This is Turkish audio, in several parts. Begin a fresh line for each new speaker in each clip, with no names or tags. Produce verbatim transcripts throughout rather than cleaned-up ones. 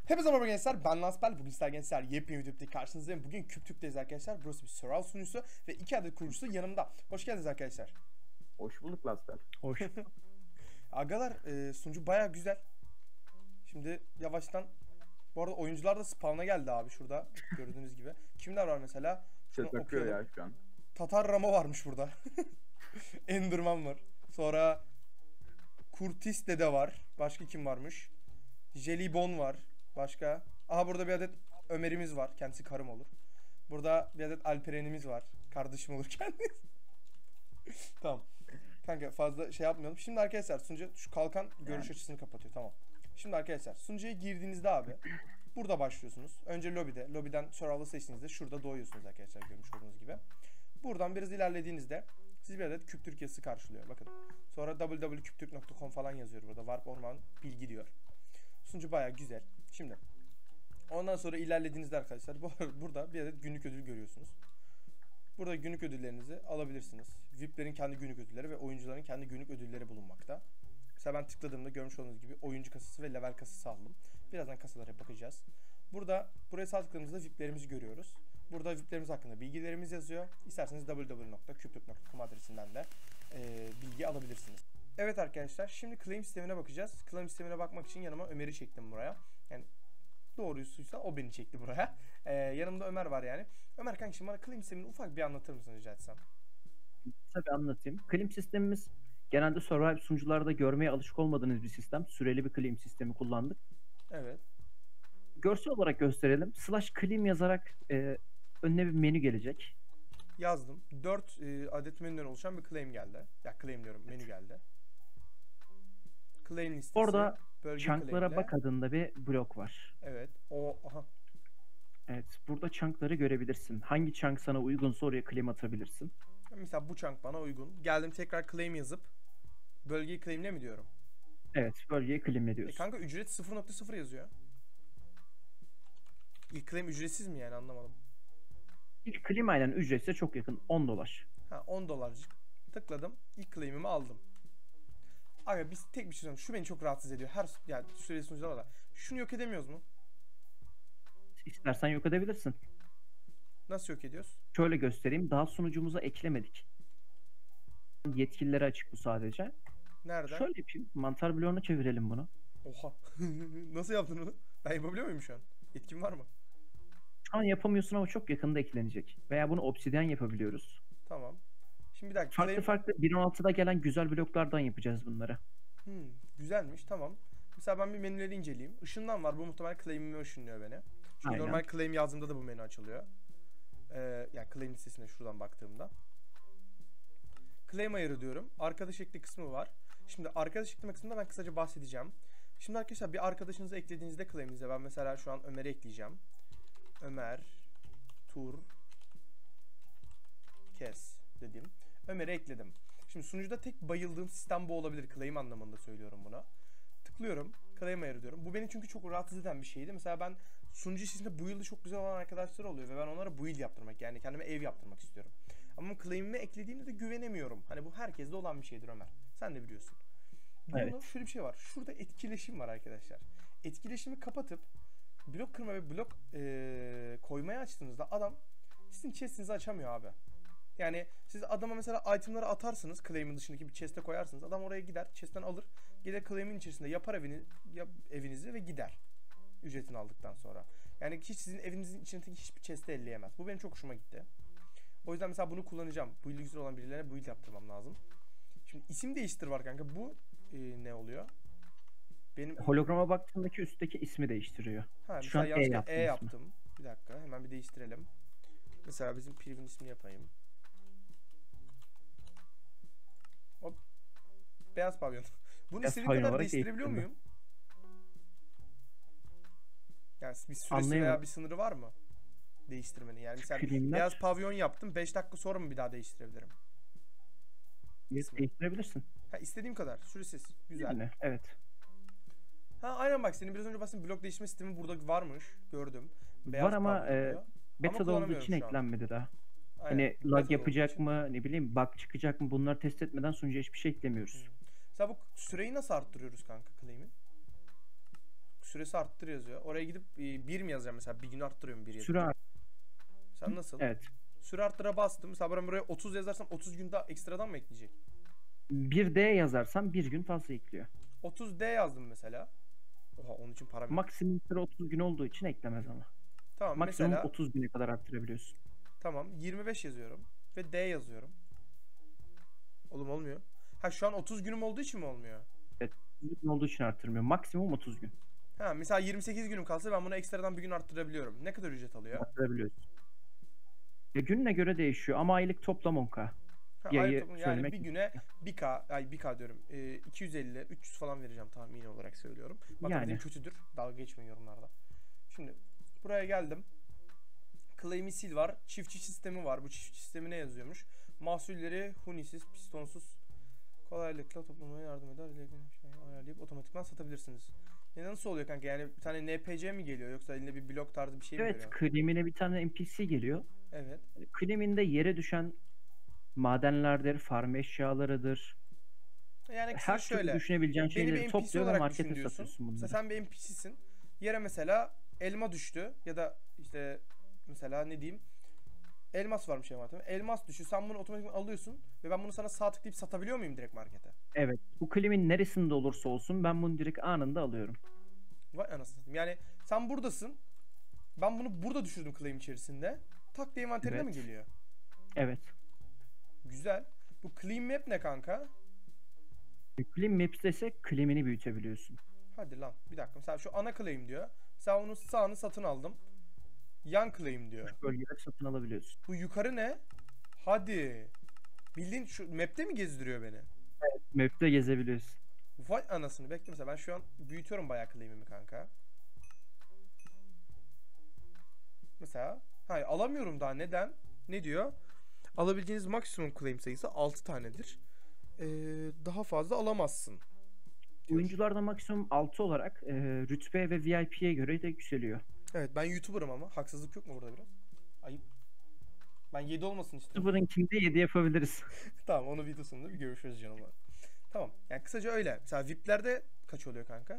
Hepinize merhaba gençler, ben Lansper. Bugün sizler gençler yepyeni videoda karşınızdayım. Bugün KüpTürk'teyiz arkadaşlar. Burası bir survival sunucusu ve iki adet kurucusu yanımda. Hoş geldiniz arkadaşlar.
Hoş bulduk Lasper.
Hoş.
Agalar, e, sunucu baya güzel. Şimdi yavaştan, bu arada oyuncular da spawn'a geldi abi şurada gördüğünüz gibi. Kimler var mesela? Şunu
Ses akıyor
okuyalım.
ya şu an.
Tatar Ramo varmış burada. Enderman var. Sonra Kurtis Dede var. Başka kim varmış? Jelibon var. Başka. Aha burada bir adet Ömer'imiz var. Kendisi karım olur. Burada bir adet Alperen'imiz var. Kardeşim olur kendisi. Tamam. Kanka fazla şey yapmayalım. Şimdi arkadaşlar sunucu şu kalkan görüş açısını kapatıyor. Tamam. Şimdi arkadaşlar sunucuya girdiğinizde abi burada başlıyorsunuz. Önce lobide. Lobiden survival'ı seçtiğinizde şurada doğuyorsunuz arkadaşlar görmüş olduğunuz gibi. Buradan biraz ilerlediğinizde sizi bir adet Küp Türkiye'si karşılıyor. Bakın. Sonra double-u double-u double-u nokta küp türk nokta com falan yazıyor burada. Warp Orman bilgi diyor. Sunucu bayağı güzel. Şimdi ondan sonra ilerlediğinizde arkadaşlar bu, burada bir adet günlük ödül görüyorsunuz. Burada günlük ödüllerinizi alabilirsiniz. V I P'lerin kendi günlük ödülleri ve oyuncuların kendi günlük ödülleri bulunmakta. Mesela ben tıkladığımda görmüş olduğunuz gibi oyuncu kasası ve level kasası aldım. Birazdan kasalara bakacağız. Burada buraya sağ tıkladığımızda V I P'lerimizi görüyoruz. Burada V I P'lerimiz hakkında bilgilerimiz yazıyor. İsterseniz double-u double-u double-u nokta küp türk nokta com adresinden de e, bilgi alabilirsiniz. Evet arkadaşlar, şimdi claim sistemine bakacağız. Claim sistemine bakmak için yanıma Ömer'i çektim buraya. Yani doğrusuysa o beni çekti buraya. Ee, yanımda Ömer var yani. Ömer kanka şimdi bana claim sistemini ufak bir anlatır mısın rica etsem?
Tabii anlatayım. Claim sistemimiz genelde survival sunucularda görmeye alışık olmadığınız bir sistem. Süreli bir claim sistemi kullandık.
Evet.
Görsel olarak gösterelim. Slash claim yazarak e, önüne bir menü gelecek.
Yazdım. dört e, adet menüden oluşan bir claim geldi. Ya claim diyorum, menü geldi. Claim listesi.
Orada
bölge
chunk'lara
claim'le-
bak adında bir blok var.
Evet. O aha.
Evet. Burada chunk'ları görebilirsin. Hangi chunk sana uygunsa oraya claim atabilirsin.
Mesela bu chunk bana uygun. Geldim tekrar claim yazıp bölgeyi claimle mi diyorum?
Evet. Bölgeye claim
E
ediyorsun.
kanka ücret sıfır nokta sıfır yazıyor. İlk claim ücretsiz mi yani, anlamadım.
İlk claim aynen ücretse çok yakın. on dolar.
Ha, on dolarcık. Tıkladım. İlk claim'imi aldım. Abi biz tek bir şey söyleyeyim. Şu beni çok rahatsız ediyor. Her yani süreli sunucular var. Şunu yok edemiyoruz mu?
İstersen yok edebilirsin.
Nasıl yok ediyoruz?
Şöyle göstereyim. Daha sunucumuza eklemedik. Yetkililere açık bu sadece.
Nereden?
Şöyle yapayım. Mantar bloğuna çevirelim bunu.
Oha. Nasıl yaptın onu? Ben yapabiliyor muyum şu an? Yetkim var mı?
Şu an yapamıyorsun ama çok yakında eklenecek. Veya bunu obsidyen yapabiliyoruz.
Tamam. Şimdi bir dakika.
Farklı
Claim...
farklı bir nokta altıda gelen güzel bloklardan yapacağız bunları.
Hmm, güzelmiş. Tamam. Mesela ben bir menüleri inceleyeyim. Işından var. Bu muhtemelen claim'imi ışınlıyor beni. Çünkü
Aynen.
normal claim yazdığımda da bu menü açılıyor. Ee, yani claim listesine şuradan baktığımda. Claim ayarı diyorum. Arkadaş ekle kısmı var. Şimdi arkadaş ekleme kısmında ben kısaca bahsedeceğim. Şimdi arkadaşlar bir arkadaşınızı eklediğinizde claim'inize, ben mesela şu an Ömer'i ekleyeceğim. Ömer Tur Kes dedim. Ömer'i ekledim. Şimdi sunucuda tek bayıldığım sistem bu olabilir. Claim anlamında söylüyorum buna. Tıklıyorum. Claim ayarı diyorum. Bu beni çünkü çok rahatsız eden bir şeydi. Mesela ben sunucu içerisinde build'ı çok güzel olan arkadaşlar oluyor ve ben onlara build yaptırmak, yani kendime ev yaptırmak istiyorum. Ama claim'imi eklediğimde de güvenemiyorum. Hani bu herkeste olan bir şeydir Ömer. Sen de biliyorsun. Bunun
Evet.
şöyle bir şey var. Şurada etkileşim var arkadaşlar. Etkileşimi kapatıp blok kırma ve blok ee, koymaya açtığınızda adam sizin chest'inizi açamıyor abi. Yani siz adama mesela itemları atarsınız, claim'in dışındaki bir chest'e koyarsınız. Adam oraya gider, chest'ten alır. Gelir claim'in içerisinde yapar evini, yap, evinizi ve gider. Ücretini aldıktan sonra. Yani hiç sizin evinizin içindeki hiçbir chest'i elleyemez. Bu benim çok hoşuma gitti. O yüzden mesela bunu kullanacağım. Bu build güzel olan birilerine build yaptırmam lazım. Şimdi isim değiştir var kanka. Bu e, ne oluyor? Benim
Holograma baktığındaki üstteki ismi değiştiriyor.
ha,
Şu an
mesela
E
yanlışlıkla
yaptım
E
ismi.
yaptım. Bir dakika hemen bir değiştirelim. Mesela bizim priv'in ismini yapayım. Hop. Beyaz pavyon. Bunu
Beyaz
istediğim
pavyon
kadar
olarak
değiştirebiliyor
değiştirdim.
muyum? Yani bir süresi
Anlayamadım.
veya bir sınırı var mı? Değiştirmenin. Yani mesela
Claim'ler
beyaz pavyon yaptım. beş dakika sonra mı bir daha değiştirebilirim? ismi.
değiştirebilirsin.
Ha, istediğim kadar. Süresiz. Güzel.
Yani evet.
Ha aynen, bak senin biraz önce bahsettiğin blok değiştirme sistemi burada varmış. Gördüm. Beyaz
Var ama
pavyon
e,
diyor. Ama
beta'da olduğu
kullanamıyorum
için
şu an.
eklenmedi daha.
Aynen.
Hani
beta'da
lag
olduğu
yapacak
için.
mı, ne bileyim bug çıkacak mı, bunları test etmeden sunucuya hiçbir şey eklemiyoruz.
Hmm. Mesela bu süreyi nasıl arttırıyoruz kanka claim'in? süresi arttır yazıyor. Oraya gidip e, bir mi yazacağım mesela? Bir gün arttırıyorum bir
Süre
yazınca.
art-
Sen nasıl?
Evet.
Süre arttıra bastım. Mesela ben buraya otuz yazarsam otuz gün daha ekstradan mı ekleyecek?
bir D yazarsan bir gün fazla ekliyor.
otuz D yazdım mesela. Oha, onun için param yok.
Maksimum süre otuz gün olduğu için eklemez ama.
Tamam
Maksimum
mesela
otuz güne kadar arttırabiliyorsun.
tamam yirmi beş yazıyorum ve D yazıyorum. Oğlum olmuyor. Ha, şu an otuz günüm olduğu için mi olmuyor?
Evet. otuz gün olduğu için arttırmıyor. Maksimum otuz gün
Ha, mesela yirmi sekiz günüm kalsa ben bunu ekstradan bir gün arttırabiliyorum. Ne kadar ücret alıyor?
arttırabiliyorsun. Ya gününe göre değişiyor ama aylık toplam on K.
Ha,
Bir
ayrı
ayı
toplam- yani
söylemek
bir güne bir K, ay bir K diyorum. E, iki yüz elli üç yüz falan vereceğim tahmini olarak söylüyorum. Matematiğim
yani.
kötüdür. Dalga geçmeyin yorumlarda. Şimdi buraya geldim. Clay misil var. Çiftçi sistemi var. Bu çiftçi sistemi ne yazıyormuş? Mahsulleri hunisiz, pistonsuz kolaylıkla toplamaya yardım eder. Ayarlayıp otomatikman satabilirsiniz. E nasıl oluyor kanka? Yani bir tane N P C mi geliyor yoksa elinde bir blok tarzı bir şey mi
Evet,
veriyor?
Klimine bir tane N P C geliyor.
Evet.
Kliminde yere düşen madenlerdir, farm eşyalarıdır.
Yani kısaca
Her türlü
şöyle.
düşünebileceğin
Beni
şeyleri
bir N P C
topluyor ve
olarak düşün
markete
diyorsun.
satıyorsun
Mesela
bunları.
sen bir N P C'sin. Yere mesela elma düştü ya da işte mesela ne diyeyim? Elmas varmış envanterimde. Elmas düşüyor. Sen bunu otomatikman alıyorsun ve ben bunu sana sağ tıklayıp satabiliyor muyum direkt markete?
Evet, bu klimin neresinde olursa olsun ben bunu direkt anında alıyorum.
Vay anasını satayım. Yani sen buradasın. Ben bunu burada düşürdüm claim içerisinde. Tak diye envanterine
Evet.
mi geliyor?
Evet.
Güzel. Bu claim map ne kanka?
Klim Maps'te ise klimini büyütebiliyorsun.
Hadi lan bir dakika. Mesela şu ana claim diyor. Mesela onun sağını satın aldım. Yan claim diyor.
Bölgeleri satın alabiliyorsun.
Bu yukarı ne? Hadi. Bildiğin şu map'te mi gezdiriyor beni?
Map'te gezebiliyorsun.
Vay anasını. Bekle mesela ben şu an büyütüyorum bayağı claim'imi kanka. Mesela. Hayır alamıyorum daha. Neden? Ne diyor? Alabileceğiniz maksimum claim sayısı altı tanedir. Ee, daha fazla alamazsın. diyor.
Oyuncularda maksimum altı olarak e, rütbe ve V I P'ye göre de yükseliyor.
Evet ben YouTuber'ım ama. Haksızlık yok mu burada biraz? Ayıp. Ben yedi olmasın istiyorum.
Sıfırınkinde yedi yapabiliriz.
Tamam onu videosunda bir görüşürüz canımla. Tamam. Yani kısaca öyle. Mesela V I P'lerde kaç oluyor kanka?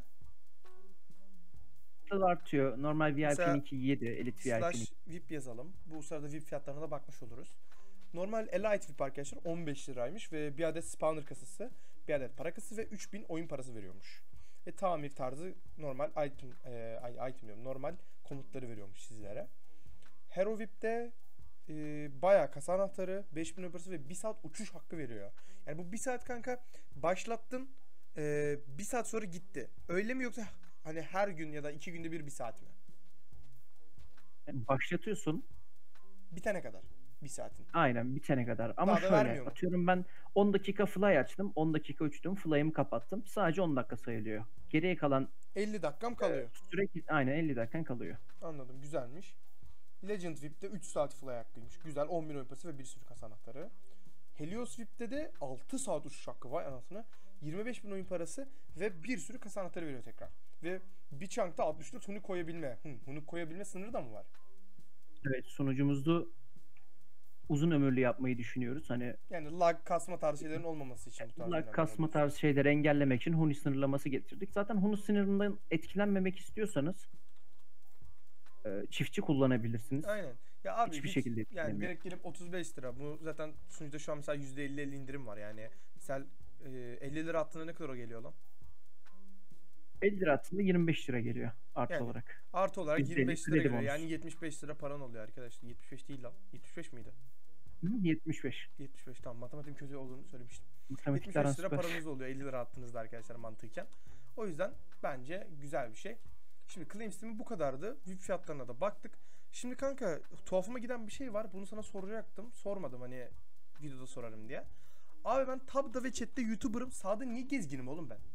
Artıyor. Normal
Mesela
V I P'ninki yedi, Elite V I P'ninki.
Slash V I P yazalım. Bu sırada V I P fiyatlarına da bakmış oluruz. Normal Elite V I P arkadaşlar on beş liraymış ve bir adet spawner kasası, bir adet para kasası ve üç bin oyun parası veriyormuş. Ve tamir tarzı normal item, e, ay, item diyorum, normal komutları veriyormuş sizlere. Hero V I P'te e, bayağı kasa anahtarı, beş bin oyun parası ve bir saat uçuş hakkı veriyor. Yani bu bir saat kanka başlattın, e, bir saat sonra gitti. Öyle mi yoksa hani her gün ya da iki günde bir bir saat mi?
Başlatıyorsun.
Bitene kadar. Bir saatin.
Aynen bitene kadar. Ama
Daha da
şöyle
vermiyor mu?
atıyorum ben on dakika fly açtım. on dakika uçtum. Fly'ımı kapattım. Sadece on dakika sayılıyor. Geriye kalan
elli dakikam kalıyor.
sürekli aynen elli dakikan kalıyor.
Anladım. Güzelmiş. Legend V I P'te üç saat fly hakkıymış. Güzel. on bin oyun parası ve bir sürü kasa anahtarı. Helios V I P'te de altı saat uçuş hakkı. Vay anasını. yirmi beş bin oyun parası ve bir sürü kasa anahtarı veriyor tekrar. Ve bir chunk'ta altmış dört huni koyabilme. Hı, huni koyabilme sınırı da mı var?
Evet, sunucumuzu uzun ömürlü yapmayı düşünüyoruz. Hani
Yani lag kasma tarzı şeylerin olmaması için bu tarz
lag
önemli
kasma
oluyor.
tarzı şeyleri engellemek için Huni sınırlaması getirdik. Zaten Huni sınırından etkilenmemek istiyorsanız e, çiftçi kullanabilirsiniz.
Aynen. Ya abi
Hiçbir
hiç,
şekilde
yani
etkilemiyor.
direkt gelip otuz beş lira. Bu zaten sunucuda şu an mesela yüzde elli elli indirim var yani. Mesela e, elli lira attığında ne kadar o geliyor lan?
elli lira aslında yirmi beş lira geliyor artı
Yani
olarak.
artı olarak
yüzde elli
yirmi beş lira
kredi
geliyor.
bonus.
Yani yetmiş beş lira paran oluyor arkadaşlar. yetmiş beş değil lan. yetmiş beş miydi?
Hı, yetmiş beş.
yetmiş beş tamam. Matematiğim kötü olduğunu söylemiştim.
Matematikler
yetmiş beş lira
süper.
paranız oluyor elli lira attığınızda arkadaşlar mantıken. O yüzden bence güzel bir şey. Şimdi claim sistemi bu kadardı. V I P fiyatlarına da baktık. Şimdi kanka tuhafıma giden bir şey var. Bunu sana soracaktım. Sormadım hani videoda sorarım diye. Abi ben tabda ve chatte YouTuber'ım. Sağda niye gezginim oğlum ben?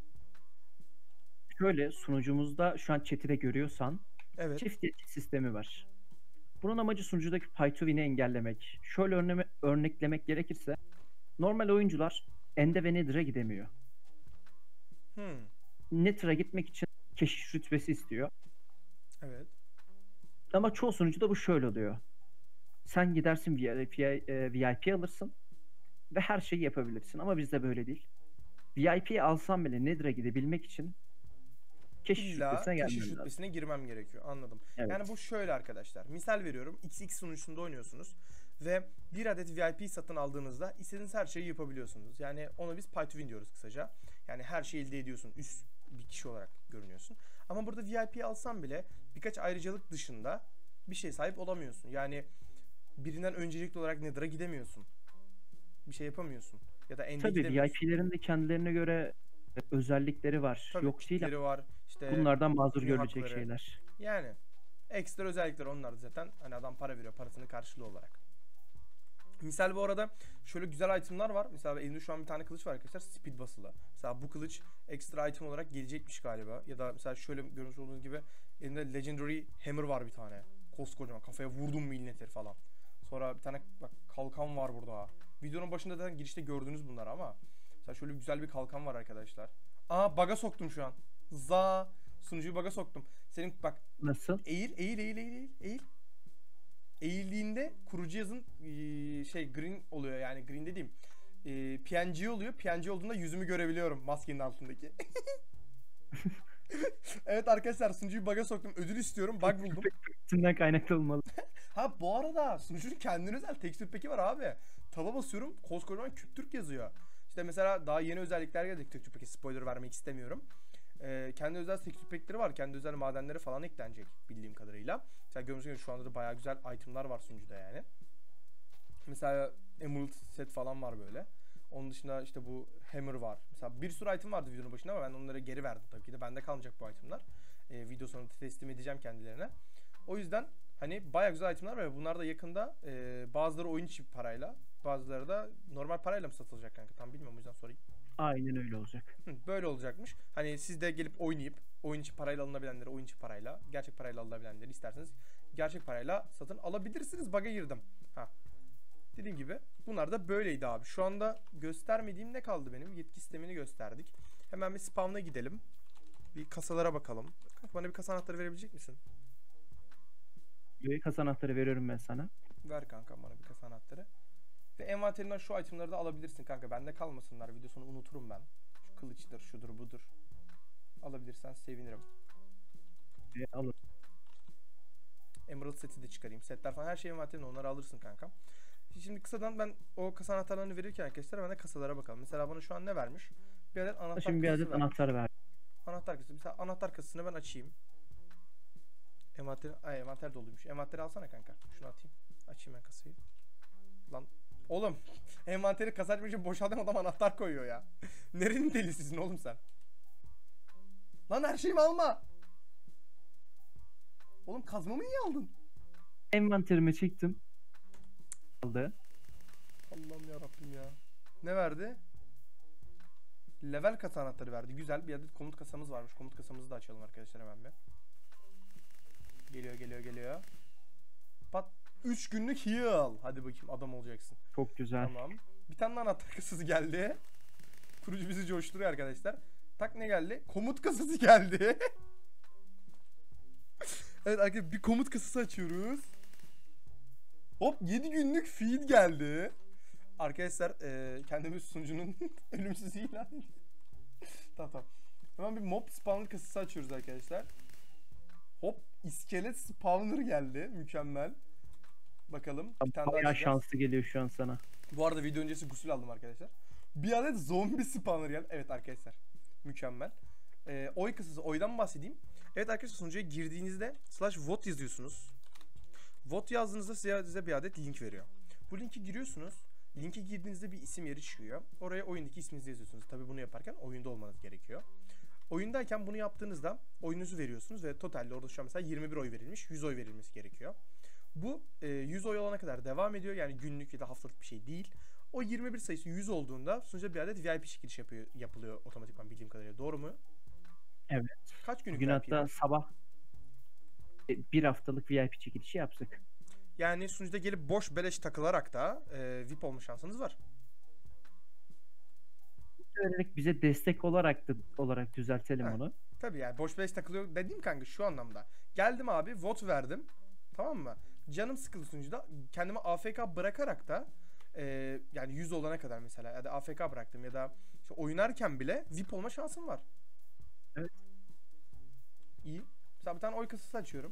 Şöyle sunucumuzda şu an chat'i de görüyorsan
Evet.
çift geçit sistemi var. Bunun amacı sunucudaki pay to win'i engellemek. Şöyle örneme, örneklemek gerekirse normal oyuncular End'e ve Nether'a gidemiyor.
Hmm.
Nether'a gitmek için keşiş rütbesi istiyor.
Evet.
Ama çoğu sunucuda bu şöyle oluyor. Sen gidersin V I P, e, V I P alırsın ve her şeyi yapabilirsin. Ama bizde böyle değil. V I P alsan bile Nether'a gidebilmek için Keşiş
İlla
rütbesine
keşiş
gelmen lazım.
rütbesine girmem gerekiyor. Anladım.
Evet.
Yani bu şöyle arkadaşlar. Misal veriyorum. X X sunucusunda oynuyorsunuz. Ve bir adet V I P satın aldığınızda istediğiniz her şeyi yapabiliyorsunuz. Yani ona biz pay to win diyoruz kısaca. Yani her şeyi elde ediyorsun. Üst bir kişi olarak görünüyorsun. Ama burada V I P alsan bile birkaç ayrıcalık dışında bir şey sahip olamıyorsun. Yani birinden öncelikli olarak Nether'a gidemiyorsun. Bir şey yapamıyorsun. Ya da End'e
Tabii
gidemiyorsun.
V I P'lerin de kendilerine göre özellikleri var.
Tabii
Yok değil
kitleri var. İşte
ama bunlardan mazur
etkinliği
görülecek
hakları.
şeyler.
Yani ekstra özellikler onlar da zaten. Hani adam para veriyor parasının karşılığı olarak. Misal bu arada şöyle güzel itemlar var. Mesela elimde şu an bir tane kılıç var arkadaşlar. Speed basılı. Mesela bu kılıç ekstra item olarak gelecekmiş galiba. Ya da mesela şöyle görmüş olduğunuz gibi elimde Legendary Hammer var bir tane. Koskocaman. Kafaya vurdum mu inletir falan. Sonra bir tane bak kalkan var burada. Videonun başında zaten girişte gördünüz bunları ama. Mesela şöyle güzel bir kalkan var arkadaşlar. Aa bug'a soktum şu an. Za sunucuyu bug'a soktum. Senin bak
Nasıl?
eğil eğil eğil eğil eğil eğil. Eğildiğinde kurucu yazın eee, şey green oluyor yani green dediğim eee, P N G oluyor. P N G olduğunda yüzümü görebiliyorum maskenin altındaki. Evet arkadaşlar sunucuyu bug'a soktum. Ödül istiyorum. Bug buldum.
İçinden kaynaklı olmalı.
Ha bu arada sunucunun kendine özel tekstür peki var abi. Taba basıyorum koskocaman Küp Türk yazıyor. İşte mesela daha yeni özellikler gelecek tekstür peki, spoiler vermek istemiyorum. Ee, kendi özel tekstür pekleri var. Kendi özel madenleri falan eklenecek bildiğim kadarıyla. Mesela gördüğünüz gibi şu anda da bayağı güzel itemlar var sunucuda yani. Mesela Emerald set falan var böyle. Onun dışında işte bu Hammer var. Mesela bir sürü item vardı videonun başında ama ben onları geri verdim tabii ki de. Bende kalmayacak bu itemler. Ee, video sonunda teslim edeceğim kendilerine. O yüzden hani bayağı güzel itemler var ve bunlar da yakında e, bazıları oyun içi parayla, bazıları da normal parayla mı satılacak kanka? Tam bilmiyorum o yüzden sorayım.
Aynen öyle olacak.
Hı, böyle olacakmış. Hani siz de gelip oynayıp oyun içi parayla alınabilenleri oyun içi parayla, gerçek parayla alınabilenleri isterseniz gerçek parayla satın alabilirsiniz. Bug'a girdim. Ha. Dediğim gibi bunlar da böyleydi abi. Şu anda göstermediğim ne kaldı benim? Yetki sistemini gösterdik. Hemen bir spawn'a gidelim. Bir kasalara bakalım. Kanka bana bir kasa anahtarı verebilecek misin?
Üye kasa anahtarı veriyorum ben sana.
Ver kanka bana bir kasa anahtarı. Ve envanterinden şu itemleri de alabilirsin kanka. Bende kalmasınlar. Video sonu unuturum ben. Şu kılıçtır, şudur, budur. Alabilirsen sevinirim.
Üye alın.
Emerald seti de çıkarayım. Setler falan her şey envanterinde, onları alırsın kanka. Şimdi kısadan ben o kasa anahtarlarını verirken arkadaşlar ben de kasalara bakalım. Mesela bana şu an ne vermiş? Bir adet anahtar
Şimdi bir
kasası
adet
vermiş.
anahtar ver.
Anahtar kasası. Mesela anahtar kasasını ben açayım. Envanter, ay envanter doluymuş. Envanteri alsana kanka. Şunu atayım. Açayım ben kasayı. Lan oğlum envanteri kasa açmak için boşaldım, adam anahtar koyuyor ya. Nerenin delisisin oğlum sen? Lan her şeyimi alma. Oğlum kazmamı niye aldın?
Envanterime çektim. Aldı.
Allah'ım yarabbim ya. Ne verdi? Level kasa anahtarı verdi. Güzel bir adet komut kasamız varmış. Komut kasamızı da açalım arkadaşlar hemen bir. Geliyor geliyor geliyor. Pat üç günlük heal. Hadi bakayım adam olacaksın.
Çok güzel.
Tamam. Bir tane daha anahtar kasası geldi. Kurucu bizi coşturuyor arkadaşlar. Tak ne geldi? Komut kasası geldi. Evet arkadaşlar bir komut kasası açıyoruz. Hop yedi günlük feed geldi. Arkadaşlar e, kendimiz sunucunun ölümsüz ilan. Tamam tamam. Hemen bir mob spawner kasası açıyoruz arkadaşlar. Hop iskelet spawner geldi. Mükemmel. Bakalım. Bir tane daha
Bayağı
açacağız.
şanslı geliyor şu an sana.
Bu arada video öncesi gusül aldım arkadaşlar. Bir adet zombi spawner geldi. Evet arkadaşlar. Mükemmel. Ee, oy kasası. Oydan bahsedeyim. Evet arkadaşlar sunucuya girdiğinizde slash vote yazıyorsunuz. Vote yazdığınızda size, size bir adet link veriyor. Bu linki giriyorsunuz. Linke girdiğinizde bir isim yeri çıkıyor. Oraya oyundaki isminizi yazıyorsunuz. Tabii bunu yaparken oyunda olmanız gerekiyor. Oyundayken bunu yaptığınızda oyununuzu veriyorsunuz ve totalde orada şu an mesela yirmi bir oy verilmiş. yüz oy verilmesi gerekiyor. Bu e, yüz oy olana kadar devam ediyor. Yani günlük ya da haftalık bir şey değil. O yirmi bir sayısı yüz olduğunda sunucuda bir adet V I P çekiliş yapıyor, yapılıyor otomatikman bildiğim kadarıyla. Doğru mu?
Evet.
Kaç günlük
Bugün
V I P
hatta
var?
sabah e, bir haftalık V I P çekilişi yaptık.
Yani sunucuda gelip boş beleş takılarak da e, V I P olma şansınız var.
Vererek bize destek olarak da olarak düzeltelim
Ha.
onu.
Tabii yani boş beleş takılıyor dediğim kanka şu anlamda. Geldim abi vote verdim. Tamam mı? Canım sıkıldı sunucuda. Kendimi A F K bırakarak da e, yani yüz olana kadar mesela ya da A F K bıraktım ya da işte oynarken bile V I P olma şansım var.
Evet.
İyi. Mesela bir tane oy kasası açıyorum.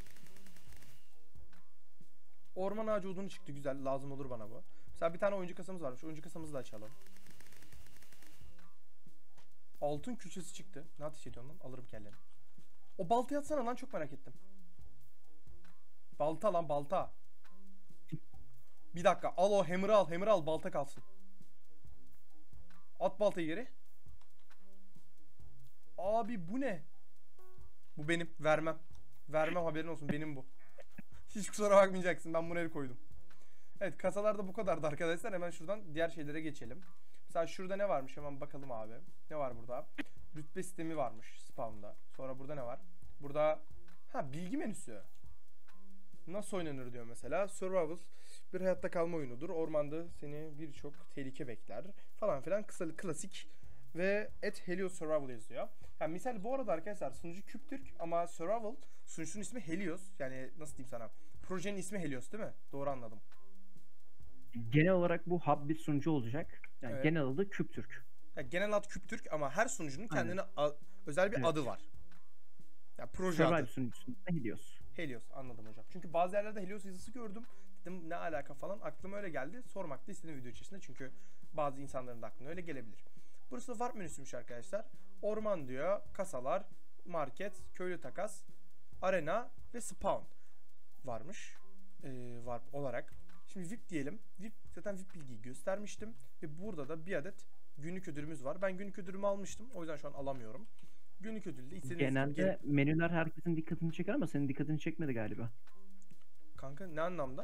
Orman ağacı odunu çıktı. Güzel. Lazım olur bana bu. Mesela bir tane oyuncu kasamız varmış. Oyuncu kasamızı da açalım. Altın külçesi çıktı. Ne ateş ediyorsun lan? Alırım kelleni. O baltayı atsana lan, çok merak ettim. Balta lan, balta. Bir dakika. Al o hammer'ı al. Hammer'ı al. Balta kalsın. At baltayı geri. Abi bu ne? Bu benim. Vermem. Vermem, haberin olsun. Benim bu. Hiç kusura bakmayacaksın. Ben bunu el koydum. Evet, kasalarda bu kadardı arkadaşlar. Hemen şuradan diğer şeylere geçelim. Mesela şurada ne varmış? Hemen bakalım abi. Ne var burada? Rütbe sistemi varmış spawn'da. Sonra burada ne var? Burada ha, bilgi menüsü. Nasıl oynanır diyor mesela. Survival bir hayatta kalma oyunudur. Ormanda seni birçok tehlike bekler falan filan. Kısa, klasik ve et Helios Survival yazıyor. Yani misal bu arada arkadaşlar sunucu Küptürk ama Survival sunucusunun ismi Helios. Yani nasıl diyeyim sana? Projenin ismi Helios değil mi? Doğru anladım.
Genel olarak bu hub bir sunucu olacak. Yani
Evet.
genel adı Küptürk.
Ya genel ad Küptürk ama her sunucunun kendine a- özel bir
Evet.
adı var. Ya proje
Survival
adı.
sunucusunda Helios.
Helios, anladım hocam. Çünkü bazı yerlerde Helios yazısı gördüm. Dedim ne alaka falan. Aklıma öyle geldi. Sormak da istedim video içerisinde. Çünkü bazı insanların da aklına öyle gelebilir. Burası da warp menüsüymüş arkadaşlar. Orman diyor. Kasalar, market, köylü takas, arena ve spawn varmış. Ee, warp olarak. Şimdi V I P diyelim. V I P, zaten V I P bilgiyi göstermiştim. Ve burada da bir adet günlük ödülümüz var. Ben günlük ödülümü almıştım. O yüzden şu an alamıyorum. Günlük ödülde istediğiniz
Genelde
gibi gelin.
menüler herkesin dikkatini çeker ama senin dikkatini çekmedi galiba.
Kanka ne anlamda?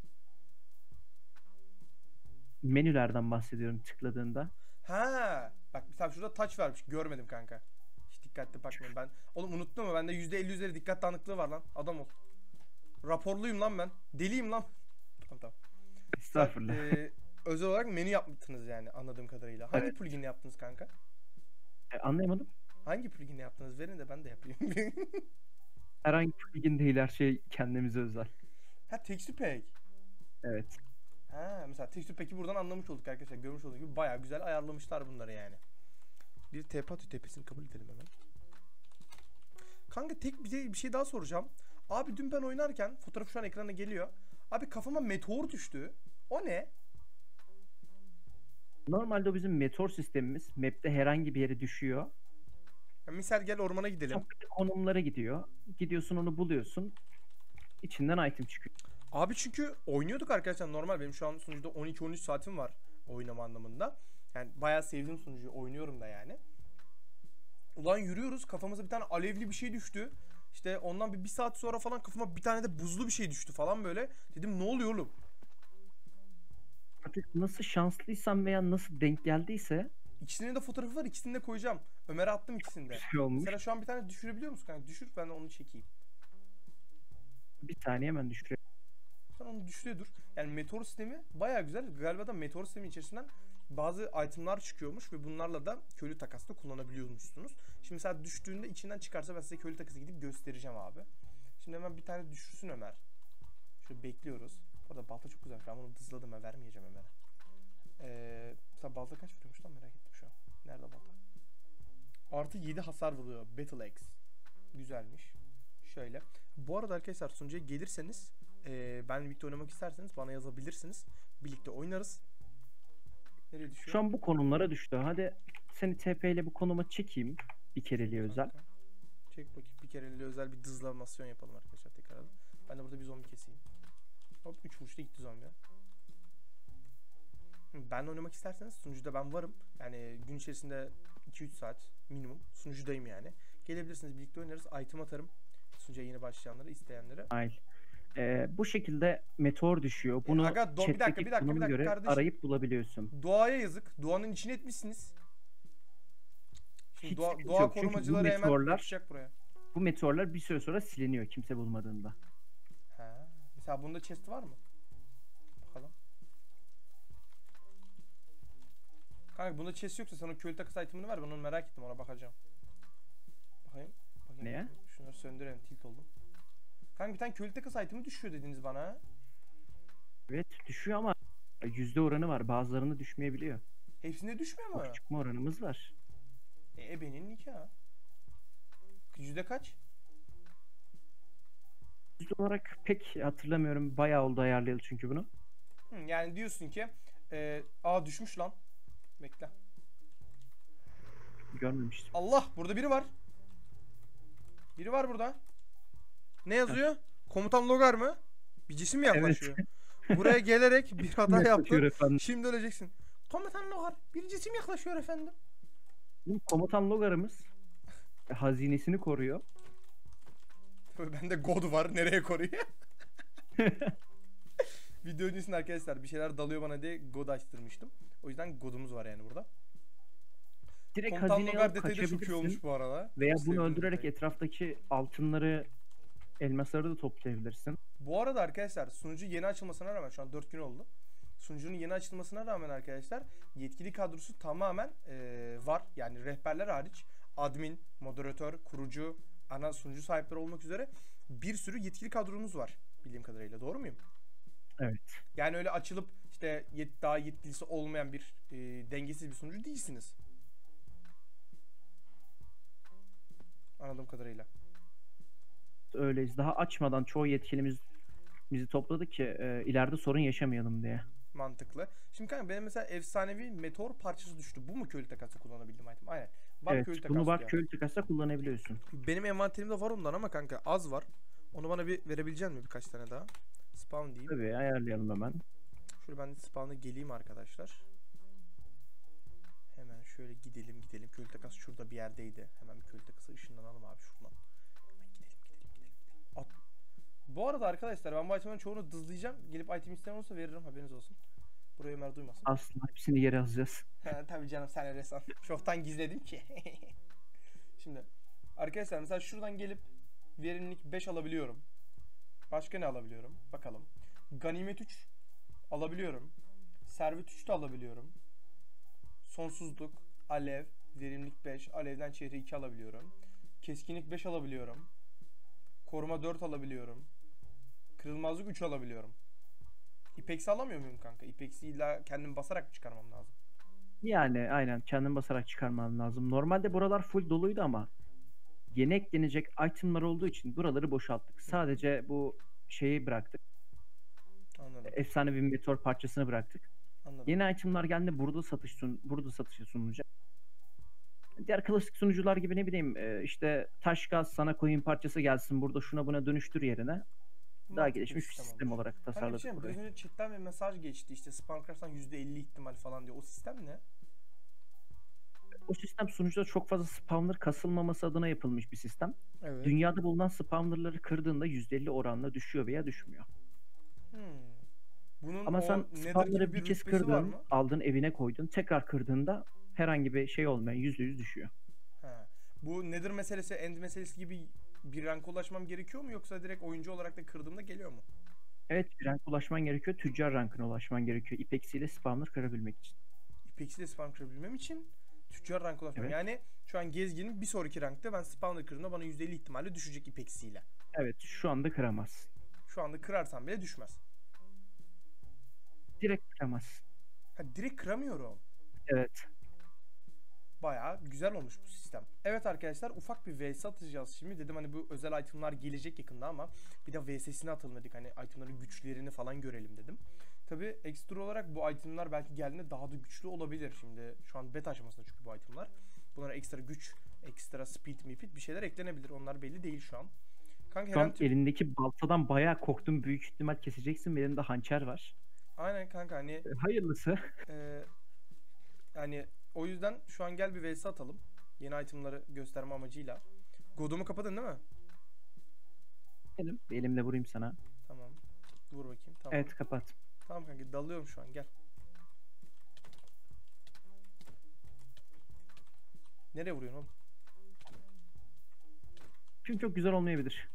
Menülerden bahsediyorum tıkladığında.
Ha, bak mesela şurada touch vermiş. Görmedim kanka. Hiç dikkatli bakmayın ben. Oğlum unuttun mu? Bende yüzde elli üzeri dikkat dağınıklığı var lan. Adam ol. Raporluyum lan ben. Deliyim lan. Tamam tamam. Sen,
Estağfurullah.
e, özel olarak menü yaptınız yani anladığım kadarıyla. Hangi
Evet.
pluginle yaptınız kanka?
E, anlayamadım.
Hangi pluginle yaptınız? Verin de ben de yapayım.
Herhangi bir plugin değil, her şey kendimize özel.
Ha, texture pack.
Evet.
Ha, mesela texture pack'i buradan anlamış olduk arkadaşlar. Görmüş olduğunuz gibi bayağı güzel ayarlamışlar bunları yani. Bir T P A T Ü tepesini kabul edelim hemen. Kanka tek bir şey, bir şey daha soracağım. Abi dün ben oynarken fotoğraf şu an ekrana geliyor. Abi kafama meteor düştü. O ne?
Normalde o bizim meteor sistemimiz. Map'te herhangi bir yere düşüyor.
Ya misal gel ormana gidelim.
Sohbet konumlara gidiyor. Gidiyorsun, onu buluyorsun. İçinden item çıkıyor.
Abi çünkü oynuyorduk arkadaşlar, normal. Benim şu an sunucuda on iki on üç saatim var oynama anlamında. Yani bayağı sevdiğim sunucuyu, oynuyorum da yani. Ulan yürüyoruz, kafamıza bir tane alevli bir şey düştü. İşte ondan bir, bir saat sonra falan kafama bir tane de buzlu bir şey düştü falan böyle. Dedim ne oluyor oğlum?
Artık nasıl şanslıysam veya nasıl denk geldiyse
İkisinin de fotoğrafı var, ikisini de koyacağım. Ömer'e attım ikisini de.
bir şey olmuş.
Mesela şu an bir tane düşürebiliyor musun kanka? Düşür, ben de onu çekeyim.
Bir saniye hemen düşürüyor.
Sen onu düşürüyordur. Yani meteor sistemi bayağı güzel. Galiba da meteor sistemi içerisinden bazı itemlar çıkıyormuş ve bunlarla da köylü takasta kullanabiliyormuşsunuz. Şimdi mesela düştüğünde içinden çıkarsa ben size köylü takası gidip göstereceğim abi. Şimdi hemen bir tane düşürsün Ömer. Şöyle bekliyoruz. Bu arada balta çok güzel. Ben bunu dızladım, ben vermeyeceğim Ömer'e. Ee, mesela balta kaç vuruyormuş lan, merak ettim şu an. Nerede balta? Artı yedi hasar vuruyor. Battle Axe. Güzelmiş. Şöyle. Bu arada arkadaşlar sunucuya gelirseniz e, benle birlikte oynamak isterseniz bana yazabilirsiniz. Birlikte oynarız. Nereye düşüyor?
Şu an bu konumlara düştü. Hadi seni T P ile bu konuma çekeyim. Bir kereliğe özel.
Kanka. Çek bakayım, bir kereliğe özel bir dızlamasyon yapalım arkadaşlar tekrardan. Ben de burada bir zombi keseyim. Hop, üç vuruşta gitti zombi. Ben oynamak isterseniz sunucuda ben varım. Yani gün içerisinde iki üç saat minimum sunucudayım yani. Gelebilirsiniz, birlikte oynarız. Item atarım. Sunucuya yeni başlayanlara, isteyenlere.
Hayır. Ee, bu şekilde meteor düşüyor. Bunu
aga, do- bir dakika,
chat'teki
bir dakika, bir
konuma
dakika
göre
kardeşim.
arayıp bulabiliyorsun.
Doğaya yazık. Doğanın içine etmişsiniz. Şimdi
Hiç
doğa,
sıkıntı
doğa
yok. Çünkü bu
korumacıları hemen
meteorlar-
yapışacak buraya.
Bu meteorlar bir süre sonra siliniyor kimse bulmadığında.
Ha. Mesela bunda chest var mı? Bakalım. Kanka bunda chest yoksa sana köylü takısı itemini ver. Ben onu merak ettim, ona bakacağım. Bakayım. Bakayım.
Neye?
Şunları söndürelim, tilt oldum. Kanka bir tane köylü takısı itemi düşüyor dediniz bana. Ha?
Evet düşüyor ama yüzde oranı var. Bazılarında düşmeyebiliyor.
Hepsinde düşmüyor mu?
Çıkma oranımız var.
E, ebenin nikahı. Yüzde kaç?
Yüzde olarak pek hatırlamıyorum. Bayağı oldu ayarlayalı çünkü bunu.
Hı, yani diyorsun ki e, aa düşmüş lan. Bekle.
Görmemiştim.
Allah, burada biri var. Biri var burada. Ne
Heh.
yazıyor? Komutan Logar mı? Bir cisim mi
Evet.
yaklaşıyor? Buraya gelerek bir hata
Yaklaşıyor
yaptı.
efendim.
Şimdi öleceksin. Komutan Logar, bir cisim yaklaşıyor efendim.
Bizim komutan Logar'ımız e, hazinesini koruyor.
Tabii bende God var. Nereye koruyor? Video öncesinde arkadaşlar bir şeyler dalıyor bana diye God açtırmıştım. O yüzden God'umuz var yani burada.
Direkt
Komutan
hazineyi
Logar
alıp
detayı da çok iyi
kaçabilirsin.
olmuş bu arada.
Veya
Çok
bunu
sevdim
öldürerek
detayı.
etraftaki altınları, elmasları da toplayabilirsin.
Bu arada arkadaşlar sunucu yeni açılmasına rağmen, şu an dört gün oldu. Sunucunun yeni açılmasına rağmen arkadaşlar yetkili kadrosu tamamen eee, var. Yani rehberler hariç admin, moderatör, kurucu, ana sunucu sahipleri olmak üzere bir sürü yetkili kadromuz var bildiğim kadarıyla. Doğru muyum?
Evet.
Yani öyle açılıp işte yet, daha yetkilisi olmayan bir eee, dengesiz bir sunucu değilsiniz. Anladığım kadarıyla.
Öyleyiz. Daha açmadan çoğu yetkilimiz bizi topladı ki e, ileride sorun yaşamayalım diye.
Mantıklı. Şimdi kanka benim mesela efsanevi meteor parçası düştü. Bu mu köylü takası kullanabildiğim item? Aynen. Bark
Evet,
köylü
bunu
takası
var
diyor.
köylü takasla kullanabiliyorsun.
Benim envanterimde var ondan ama kanka az var. Onu bana bir verebilecek misin birkaç tane daha? Spawn diyeyim.
Tabii ayarlayalım hemen.
Şöyle ben de spawn'a geleyim arkadaşlar. Hemen şöyle gidelim gidelim. Köylü takası şurada bir yerdeydi. Hemen bir köylü takası ışınlanalım abi şuradan. Hemen gidelim gidelim gidelim. gidelim. At. Bu arada arkadaşlar ben bu itemlerin çoğunu dızlayacağım. Gelip item isteyen olursa veririm, haberiniz olsun. Burayı Ömer duymasın.
Aslında hepsini yere alacağız.
He, tabii canım, sen öyle san. Çoktan gizledim ki. Şimdi arkadaşlar mesela şuradan gelip verimlilik beş alabiliyorum. Başka ne alabiliyorum? Bakalım. Ganimet üç alabiliyorum. Servet üç de alabiliyorum. Sonsuzluk, alev, verimlilik beş, alevden çehre iki alabiliyorum. Keskinlik beş alabiliyorum. Koruma dört alabiliyorum. Kırılmazlık üç alabiliyorum. İpeksi alamıyor muyum kanka? İpeksi illa kendim basarak mı çıkarmam lazım?
Yani aynen kendin basarak çıkarman lazım. Normalde buralar full doluydu ama yeni eklenecek itemlar olduğu için buraları boşalttık. Sadece bu şeyi bıraktık.
Anladım.
Efsane bir meteor parçasını bıraktık.
Anladım.
Yeni itemlar geldi, burada satış sun burada satışa sunulacak. Diğer klasik sunucular gibi ne bileyim e, işte taş gaz sana coin parçası gelsin burada şuna buna dönüştür yerine daha
Mantıklı
gelişmiş bir sistem
olmuş.
olarak
Hani bir
tasarladık
şey,
burayı.
biraz önce chatten bir mesaj geçti işte Spamcraft'tan yüzde elli ihtimal falan diyor. O sistem ne?
O sistem sunucuda çok fazla spawner kasılmaması adına yapılmış bir sistem.
Evet.
Dünyada bulunan spawnerları kırdığında yüzde elli oranla düşüyor veya düşmüyor.
Hmm. Bunun
Ama
o
sen
Nether
spawner'ı
gibi
bir
bir
kez
rütbesi var
kırdın,
mı?
aldın evine koydun, tekrar kırdığında herhangi bir şey olmayan yüzde yüz düşüyor.
Ha. Bu Nether meselesi, End meselesi gibi bir ranka ulaşmam gerekiyor mu, yoksa direkt oyuncu olarak da kırdığımda geliyor mu?
Evet, bir rank ulaşman gerekiyor, tüccar rankına ulaşman gerekiyor ipeksi ile spawner kırabilmek için.
İpeksi de spawn kırabilmem için tüccar rank ulaşmam.
Evet.
Yani şu an gezginin bir sonraki rankta ben spawner kırdığımda bana yüzde elli ihtimalle düşecek ipeksiyle.
Evet, şu anda kıramaz.
Şu anda kırarsam bile düşmez.
Direkt kıramaz.
Ha, direkt kıramıyorum.
Evet.
Bayağı güzel olmuş bu sistem. Evet arkadaşlar, ufak bir V S atacağız şimdi. Dedim hani bu özel itemlar gelecek yakında ama bir de V S'sini atalım dedik. Hani itemların güçlerini falan görelim dedim. Tabi ekstra olarak bu itemlar belki geldiğinde daha da güçlü olabilir. Şimdi şu an beta aşamasında çünkü bu itemlar. Bunlara ekstra güç, ekstra speed, mipit bir şeyler eklenebilir. Onlar belli değil şu an. Kanka
Şu an
herhangi...
elindeki baltadan bayağı korktum. Büyük ihtimal keseceksin ve elinde hançer var.
Aynen kanka, hani
E, Hayırlısı.
e, yani o yüzden şu an gel bir V S atalım. Yeni itemları gösterme amacıyla. God'umu kapadın değil mi?
Benim elimle vurayım sana.
Tamam. Vur bakayım. Tamam.
Evet, kapat.
Tamam kanka, dalıyorum şu an, gel. Nereye vuruyorsun oğlum?
Çünkü çok güzel olmayabilir.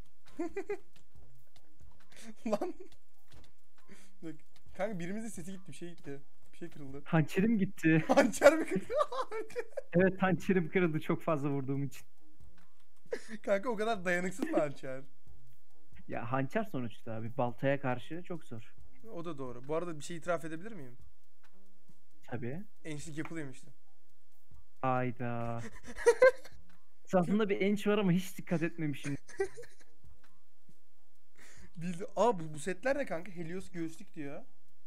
Lan. Bak. Kanka birimizin sesi gitti, bir şey gitti. Bir şey kırıldı.
Hançerim gitti.
Hançer mi kırdı?
Evet, hançerim kırıldı çok fazla vurduğum için.
Kanka o kadar dayanıksız mı hançer?
Ya hançer sonuçta abi. Baltaya karşı çok zor.
O da doğru. Bu arada bir şey itiraf edebilir miyim?
Tabii.
Ençlik yapılıymıştı.
Ayda. Aslında bir enç var ama hiç dikkat etmemişim.
Bildi. Aa bu, bu setler ne kanka? Helios göğüslük diyor.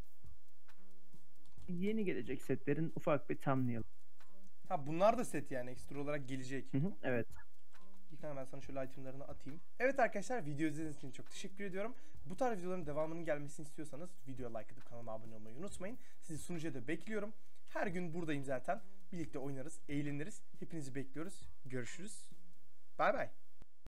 Yeni gelecek setlerin ufak bir thumbnail.
Ha bunlar da set yani ekstra olarak gelecek.
Hı hı, evet.
İlk ben sana şöyle itemlarını atayım. Evet arkadaşlar video izlediğiniz için çok teşekkür ediyorum. Bu tarz videoların devamının gelmesini istiyorsanız videoya like atıp kanalıma abone olmayı unutmayın. Sizi sunucuya da bekliyorum. Her gün buradayım zaten. Birlikte oynarız, eğleniriz. Hepinizi bekliyoruz. Görüşürüz. Bay bay.